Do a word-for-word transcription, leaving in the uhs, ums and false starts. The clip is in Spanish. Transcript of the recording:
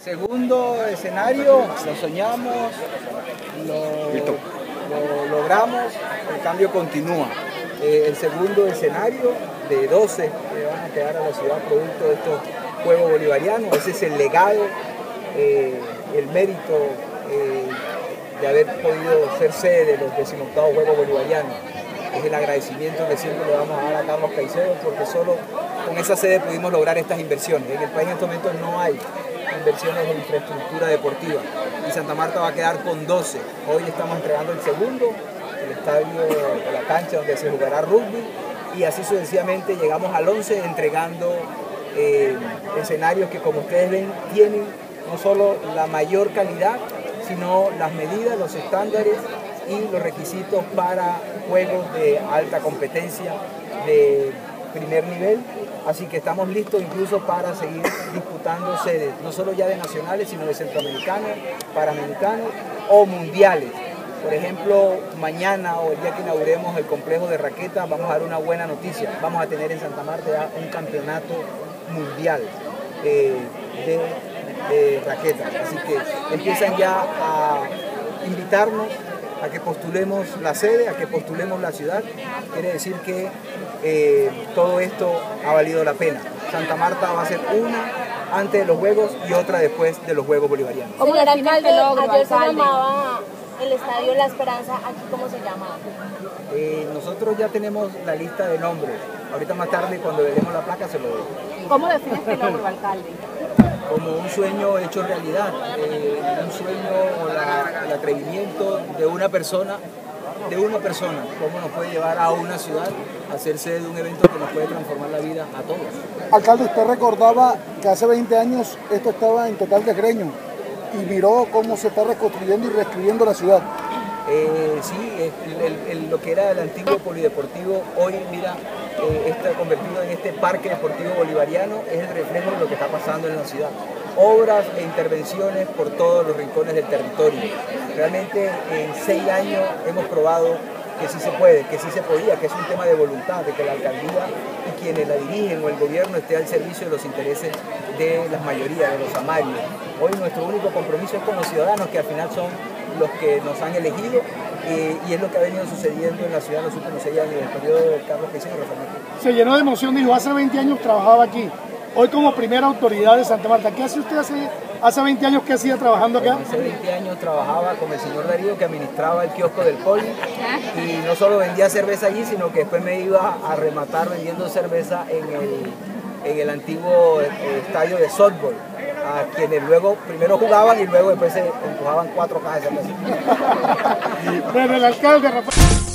Segundo escenario, lo soñamos, lo, lo logramos, el cambio continúa. Eh, el segundo escenario de doce que van a quedar a la ciudad producto de estos Juegos Bolivarianos, ese es el legado, eh, el mérito eh, de haber podido ser sede de los decimoctavos Juegos Bolivarianos. Es el agradecimiento que siempre le vamos a dar a Carlos Caicedo, porque solo con esa sede pudimos lograr estas inversiones. En el país en estos momentos no hay inversiones en infraestructura deportiva y Santa Marta va a quedar con doce. Hoy estamos entregando el segundo, el estadio de la cancha donde se jugará rugby, y así sucesivamente llegamos al once entregando eh, escenarios que, como ustedes ven, tienen no solo la mayor calidad, sino las medidas, los estándares y los requisitos para juegos de alta competencia de primer nivel. Así que estamos listos incluso para seguir disputando sedes, no solo ya de nacionales, sino de centroamericanos, panamericanos o mundiales. Por ejemplo, mañana o el día que inauguremos el complejo de raquetas, vamos a dar una buena noticia. Vamos a tener en Santa Marta ya un campeonato mundial eh, de, de raquetas. Así que empiezan ya a invitarnos a que postulemos la sede, a que postulemos la ciudad. Quiere decir que eh, todo esto ha valido la pena. Santa Marta va a ser una antes de los Juegos y otra después de los Juegos Bolivarianos. Señor alcalde, ayer se llamaba el Estadio La Esperanza, ¿aquí cómo se llama? Eh, nosotros ya tenemos la lista de nombres. Ahorita más tarde, cuando veremos la placa, se lo doy. ¿Cómo define este logro, alcalde? Como un sueño hecho realidad, eh, un sueño o la, el atrevimiento de una persona, de una persona, cómo nos puede llevar a una ciudad a ser sede de un evento que nos puede transformar la vida a todos. Alcalde, usted recordaba que hace veinte años esto estaba en total desgreño y miró cómo se está reconstruyendo y reescribiendo la ciudad. Eh, sí, el, el, el, lo que era el antiguo polideportivo, hoy mira, eh, está convertido en este parque deportivo bolivariano, es el reflejo de lo que está pasando en la ciudad. Obras e intervenciones por todos los rincones del territorio. Realmente en seis años hemos probado que sí se puede, que sí se podía, que es un tema de voluntad, de que la alcaldía y quienes la dirigen o el gobierno esté al servicio de los intereses de las mayorías, de los amarios. Hoy nuestro único compromiso es con los ciudadanos, que al final son los que nos han elegido, eh, y es lo que ha venido sucediendo en la ciudad en los últimos seis años, en el periodo de Carlos Caicedo. Se llenó de emoción, dijo, hace veinte años trabajaba aquí, hoy como primera autoridad de Santa Marta. ¿Qué hace usted hace, hace veinte años que hacía trabajando acá? Hace veinte años trabajaba con el señor Darío, que administraba el kiosco del Poli, y no solo vendía cerveza allí, sino que después me iba a rematar vendiendo cerveza en el, en el antiguo estadio de softball, a quienes luego primero jugaban y luego después se empujaban cuatro cajas de cerveza. Bueno, el alcalde Rafael.